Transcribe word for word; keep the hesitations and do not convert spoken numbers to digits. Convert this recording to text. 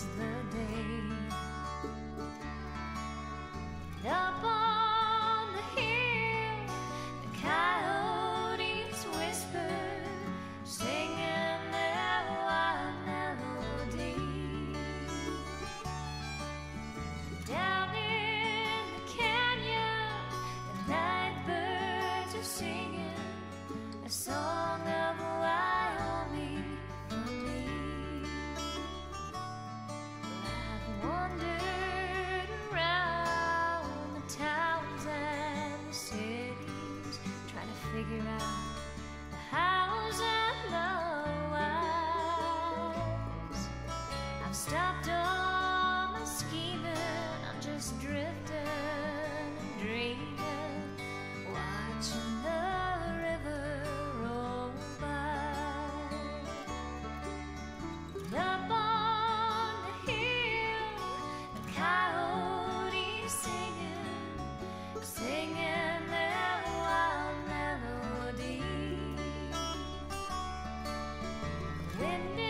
was the day. Up on the hill, the coyotes whispered, singing their wild melody. Down in the canyon, the night birds are singing a song of Wyoming for me. I've wandered around the towns and the cities, trying to figure out the hows and the whys. I've stopped all my scheming, I'm just drifting and dreaming, watching the river roll by. Up on the hill, the coyotes singing, singing their wild melody. The wind